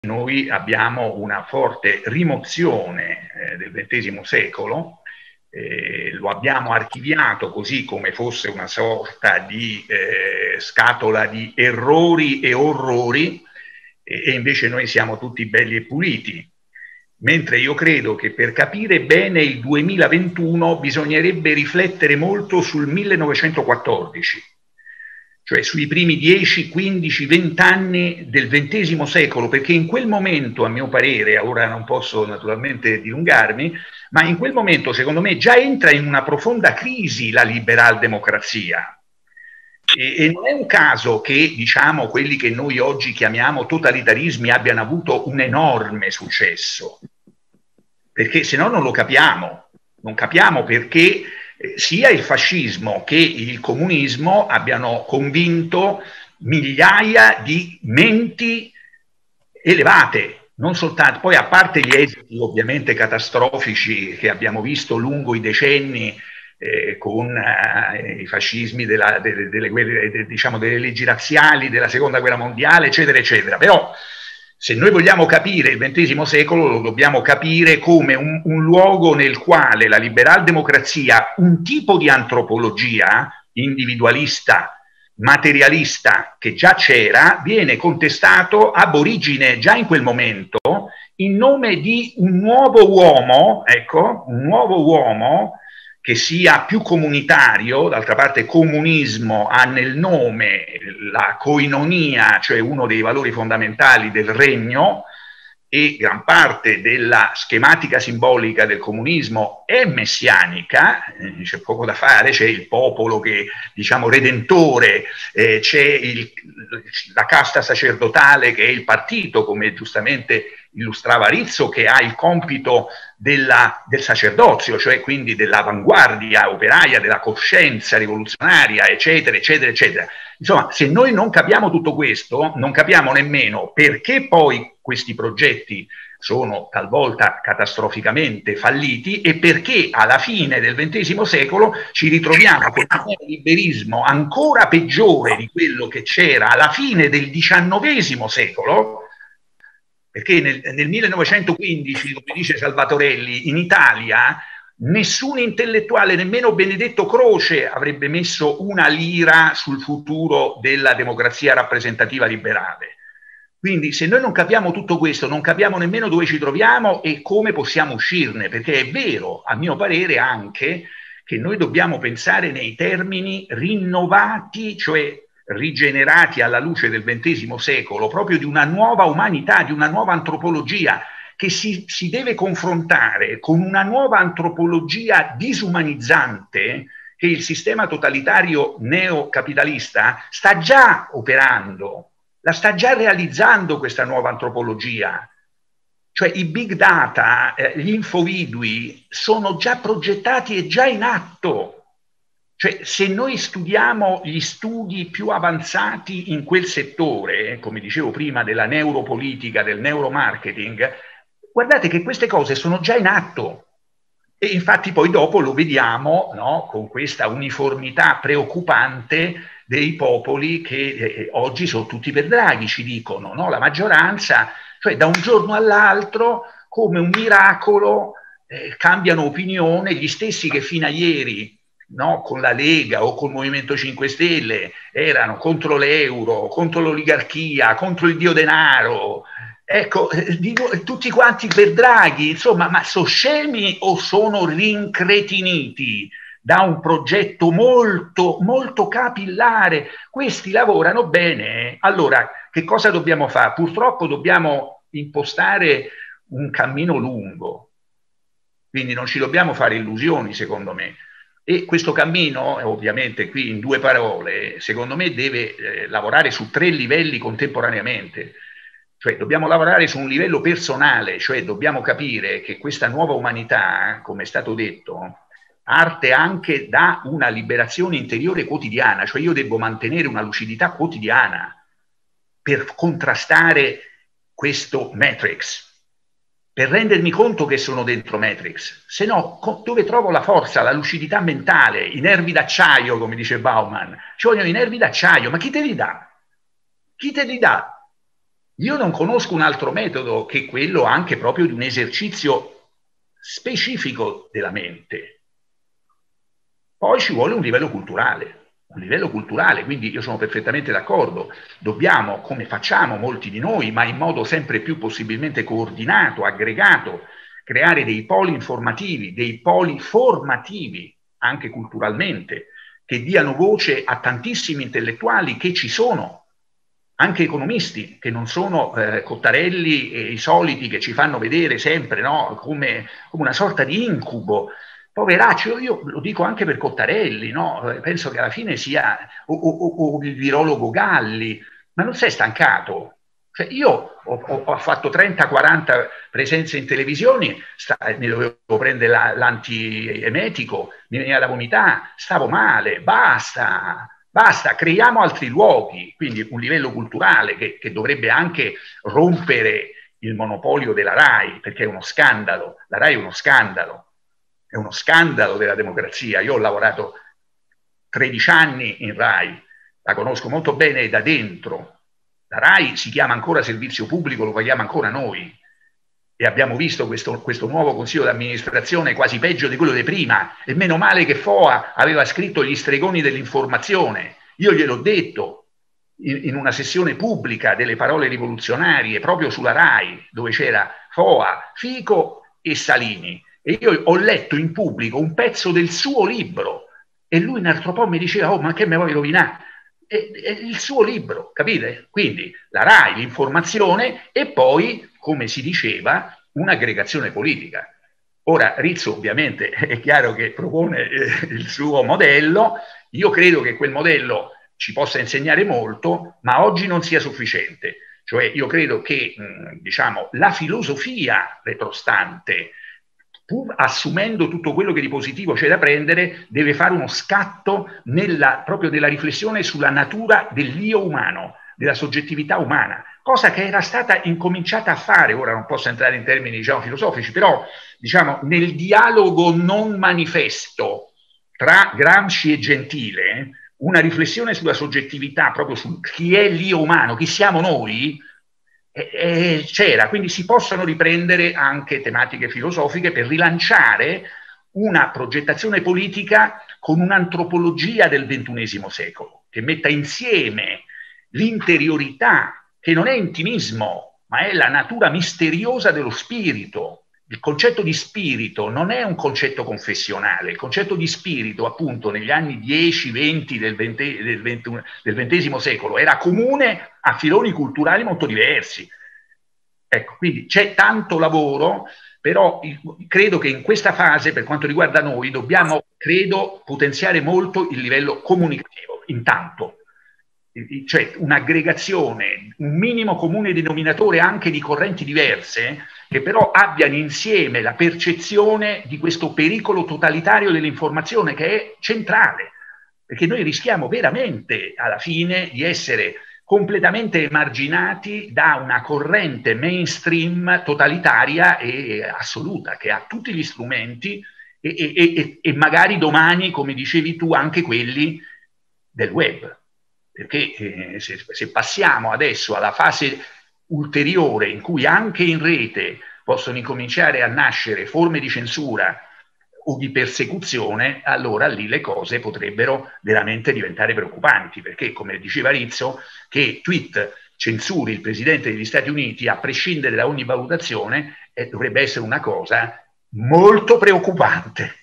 noi abbiamo una forte rimozione del XX secolo, lo abbiamo archiviato così come fosse una sorta di scatola di errori e orrori, e invece noi siamo tutti belli e puliti. Mentre io credo che per capire bene il 2021 bisognerebbe riflettere molto sul 1914, cioè sui primi 10, 15, 20 anni del XX secolo, perché in quel momento, a mio parere, ora non posso naturalmente dilungarmi, ma in quel momento, secondo me, già entra in una profonda crisi la liberal democrazia. E non è un caso che, diciamo, quelli che noi oggi chiamiamo totalitarismi abbiano avuto un enorme successo, perché se no non lo capiamo. Non capiamo perché sia il fascismo che il comunismo abbiano convinto migliaia di menti elevate, non soltanto, poi a parte gli esiti ovviamente catastrofici che abbiamo visto lungo i decenni con i fascismi delle guerre, diciamo, delle leggi razziali della seconda guerra mondiale, eccetera, eccetera. Però se noi vogliamo capire il XX secolo, lo dobbiamo capire come un luogo nel quale la liberal democrazia, un tipo di antropologia individualista, materialista che già c'era, viene contestato ab origine già in quel momento in nome di un nuovo uomo, ecco, un nuovo uomo che sia più comunitario. D'altra parte comunismo ha nel nome la koinonia, cioè uno dei valori fondamentali del regno, e gran parte della schematica simbolica del comunismo è messianica, c'è poco da fare, c'è il popolo che, diciamo, redentore, c'è la casta sacerdotale che è il partito, come giustamente illustrava Rizzo, che ha il compito del sacerdozio, cioè quindi dell'avanguardia operaia, della coscienza rivoluzionaria, eccetera, eccetera, eccetera. Insomma, se noi non capiamo tutto questo, non capiamo nemmeno perché poi questi progetti sono talvolta catastroficamente falliti e perché alla fine del XX secolo ci ritroviamo con un liberismo ancora peggiore di quello che c'era alla fine del XIX secolo, perché nel 1915, come dice Salvatorelli, in Italia nessun intellettuale, nemmeno Benedetto Croce, avrebbe messo una lira sul futuro della democrazia rappresentativa liberale. Quindi se noi non capiamo tutto questo, non capiamo nemmeno dove ci troviamo e come possiamo uscirne, perché è vero, a mio parere, anche che noi dobbiamo pensare nei termini rinnovati, cioè rigenerati alla luce del XX secolo, proprio di una nuova umanità, di una nuova antropologia, che si deve confrontare con una nuova antropologia disumanizzante che il sistema totalitario neocapitalista sta già operando, la sta già realizzando questa nuova antropologia. Cioè i big data, gli infovidui sono già progettati e già in atto. Cioè, se noi studiamo gli studi più avanzati in quel settore, come dicevo prima, della neuropolitica, del neuromarketing, guardate che queste cose sono già in atto. E infatti poi dopo lo vediamo, no, con questa uniformità preoccupante dei popoli che oggi sono tutti per Draghi, ci dicono, no? La maggioranza, cioè da un giorno all'altro, come un miracolo, cambiano opinione, gli stessi che fino a ieri, no, con la Lega o col Movimento 5 Stelle erano contro l'euro, contro l'oligarchia, contro il dio denaro. Ecco, dico, tutti quanti per Draghi, insomma, ma sono scemi o sono rincretiniti da un progetto molto, molto capillare? Questi lavorano bene. Allora, che cosa dobbiamo fare? Purtroppo dobbiamo impostare un cammino lungo, quindi non ci dobbiamo fare illusioni, secondo me. E questo cammino, ovviamente qui in due parole, secondo me deve lavorare su 3 livelli contemporaneamente. Cioè dobbiamo lavorare su un livello personale, cioè dobbiamo capire che questa nuova umanità, come è stato detto, parte anche da una liberazione interiore quotidiana, cioè io devo mantenere una lucidità quotidiana per contrastare questo Matrix, per rendermi conto che sono dentro Matrix. Se no, dove trovo la forza, la lucidità mentale, i nervi d'acciaio, come dice Bauman? Ci vogliono i nervi d'acciaio, ma chi te li dà? Chi te li dà? Io non conosco un altro metodo che quello anche proprio di un esercizio specifico della mente. Poi ci vuole un livello culturale, quindi io sono perfettamente d'accordo, dobbiamo, come facciamo molti di noi, ma in modo sempre più possibilmente coordinato, aggregato, creare dei poli informativi, dei poli formativi, anche culturalmente, che diano voce a tantissimi intellettuali che ci sono, anche economisti, che non sono Cottarelli e i soliti che ci fanno vedere sempre, no, come una sorta di incubo. Poveraccio, io lo dico anche per Cottarelli, no? Penso che alla fine sia o il virologo Galli, ma non sei stancato? Cioè io ho fatto 30-40 presenze in televisioni, mi dovevo prendere l'antiemetico, mi veniva da vomitare, stavo male, basta, basta, creiamo altri luoghi, quindi un livello culturale che dovrebbe anche rompere il monopolio della RAI, perché è uno scandalo, la RAI è uno scandalo della democrazia. Io ho lavorato 13 anni in RAI, la conosco molto bene da dentro. La RAI si chiama ancora servizio pubblico, lo paghiamo ancora noi, e abbiamo visto questo nuovo consiglio d'amministrazione quasi peggio di quello di prima, e meno male che Foa aveva scritto gli stregoni dell'informazione. Io gliel'ho detto in una sessione pubblica delle parole rivoluzionarie proprio sulla RAI, dove c'era Foa, Fico e Salini, e io ho letto in pubblico un pezzo del suo libro, e lui un altro po' mi diceva: oh, ma che me vuoi rovinare? È il suo libro, capite? Quindi la RAI, l'informazione, e poi, come si diceva, un'aggregazione politica. Ora Rizzo ovviamente è chiaro che propone il suo modello, io credo che quel modello ci possa insegnare molto, ma oggi non sia sufficiente. Cioè io credo che diciamo, la filosofia retrostante, pur assumendo tutto quello che di positivo c'è da prendere, deve fare uno scatto proprio nella riflessione sulla natura dell'io umano, della soggettività umana, cosa che era stata incominciata a fare, ora non posso entrare in termini diciamo, filosofici, però diciamo, nel dialogo non manifesto tra Gramsci e Gentile, una riflessione sulla soggettività, proprio su chi è l'io umano, chi siamo noi, c'era, quindi si possono riprendere anche tematiche filosofiche per rilanciare una progettazione politica con un'antropologia del XXI secolo, che metta insieme l'interiorità, che non è intimismo, ma è la natura misteriosa dello spirito. Il concetto di spirito non è un concetto confessionale, il concetto di spirito appunto negli anni 10-20 del XX secolo era comune a filoni culturali molto diversi. Ecco, quindi c'è tanto lavoro, però credo che in questa fase, per quanto riguarda noi, dobbiamo, credo, potenziare molto il livello comunicativo, intanto. Cioè un'aggregazione, un minimo comune denominatore anche di correnti diverse, che però abbiano insieme la percezione di questo pericolo totalitario dell'informazione che è centrale, perché noi rischiamo veramente alla fine di essere completamente emarginati da una corrente mainstream totalitaria e assoluta, che ha tutti gli strumenti e magari domani, come dicevi tu, anche quelli del web. Perché se passiamo adesso alla fase ulteriore in cui anche in rete possono incominciare a nascere forme di censura o di persecuzione, allora lì le cose potrebbero veramente diventare preoccupanti, perché come diceva Rizzo, che tweet censuri il presidente degli Stati Uniti a prescindere da ogni valutazione dovrebbe essere una cosa molto preoccupante.